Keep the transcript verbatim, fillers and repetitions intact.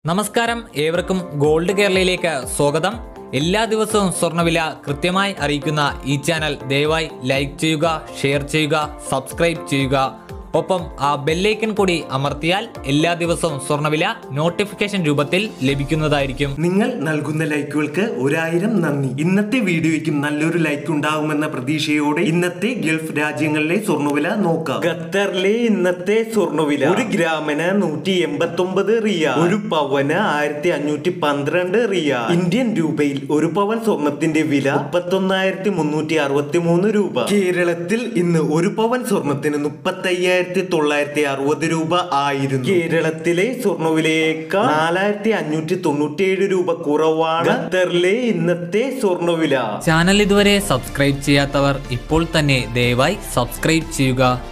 നമസ്കാരം, ഏവർക്കും ഗോൾഡ് കേരളയിലേക്ക് സ്വാഗതം. എല്ലാ ദിവസവും സ്വർണ്ണവില കൃത്യമായി അറിയിക്കുന്ന ഈ ചാനൽ ദയവായി ലൈക്ക് ചെയ്യുക, ഷെയർ ചെയ്യുക, സബ്സ്ക്രൈബ് ചെയ്യുക. ഒപ്പം ആ ബെല്ലൈക്കൺ കൂടി അമർത്തിയാൽ എല്ലാ ദിവസവും സ്വർണ്ണവില നോട്ടിഫിക്കേഷൻ രൂപത്തിൽ ലഭിക്കുന്നതായിരിക്കും. നിങ്ങൾ നൽകുന്ന ലൈക്കുകൾക്ക് ഒരായിരം നന്ദി. ഇന്നത്തെ വീഡിയോയ്ക്കും നല്ലൊരു ലൈക്ക് ഉണ്ടാകുമെന്ന പ്രതീക്ഷയോടെ ഇന്നത്തെ ഗൾഫ് രാജ്യങ്ങളിലെ സ്വർണ്ണവില നോക്കാം. ഖത്തറിലെ ഇന്നത്തെ സ്വർണ്ണവില ഒരു ഗ്രാമിന് നൂറ്റി എൺപത്തി ഒമ്പത് റിയാൽ, ഒരു പവന് ആയിരത്തി അഞ്ഞൂറ്റി പന്ത്രണ്ട് റിയാൽ. ഇന്ത്യൻ രൂപയിൽ ഒരു പവൻ സ്വർണത്തിന്റെ വില മുപ്പത്തി ഒന്നായിരത്തി മുന്നൂറ്റി അറുപത്തി മൂന്ന് രൂപ. കേരളത്തിൽ ഇന്ന് ഒരു പവൻ സ്വർണത്തിന് മുപ്പത്തി അയ്യായിരത്തി തൊള്ളായിരത്തി അറുപത് രൂപ ആയിരുന്നു. കേരളത്തിലെ സ്വർണ്ണവിലയേക്കാൾ നാലായിരത്തി അഞ്ഞൂറ്റി തൊണ്ണൂറ്റി ഏഴ് രൂപ കുറവാണ് ഖത്തറിലെ ഇന്നത്തെ സ്വർണ്ണവില. ചാനൽ ഇതുവരെ സബ്സ്ക്രൈബ് ചെയ്യാത്തവർ ഇപ്പോൾ തന്നെ ദയവായി സബ്സ്ക്രൈബ് ചെയ്യുക.